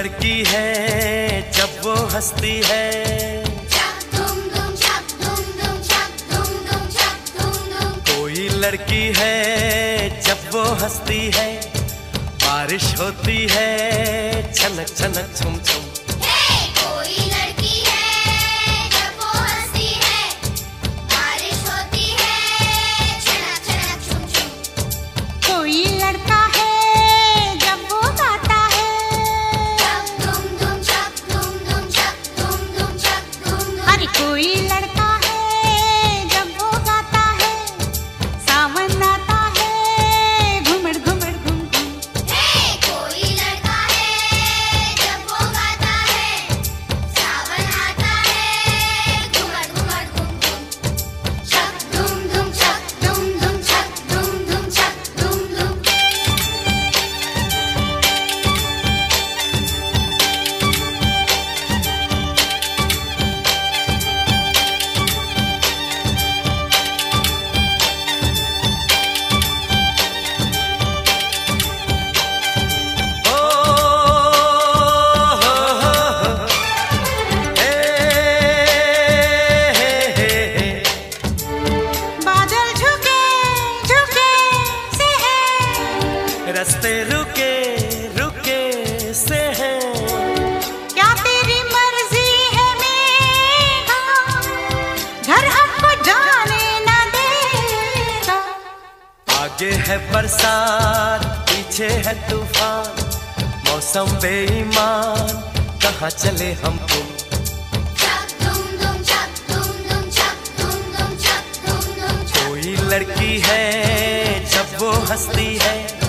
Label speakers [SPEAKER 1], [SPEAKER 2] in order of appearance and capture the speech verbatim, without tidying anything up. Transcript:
[SPEAKER 1] लड़की है जब वो हंसती है, कोई लड़की है जब वो हंसती है, बारिश होती है छनक छनक छुम छुम।
[SPEAKER 2] कोई लड़की है जब वो हंसती है, बारिश होती है छनक छनक छुम छुम।
[SPEAKER 3] कोई लड़का है जब वो गाता है,
[SPEAKER 2] धूम धूम छक धूम धूम छक धूम धूम छक धूम धूम।
[SPEAKER 3] अरे कोई लड़का है जब वो गाता है, सावन आता है घुमड़ घुमड़ घुम घुम।
[SPEAKER 2] कोई लड़का है जब वो गाता है, सावन आता है घुमड़ घुमड़ घुम घुम। छक धूम धूम छक धूम धूम छक धूम धूम छक धूम धूम।
[SPEAKER 1] ओ हो हो हो, हे हे हे हे,
[SPEAKER 3] बादल झुके झुके से है,
[SPEAKER 1] रास्ते रुके रुके से हैं,
[SPEAKER 3] क्या तेरी मर्जी है मेघा, घर हमको जाने न देगा।
[SPEAKER 1] आगे है बरसात पीछे है तूफान, मौसम बेईमान कहाँ चले हम तुम।
[SPEAKER 2] छक धूम धूम छक धूम धूम छक धूम धूम छक धूम धूम छक।
[SPEAKER 1] कोई लड़की है जब वो हंसती है,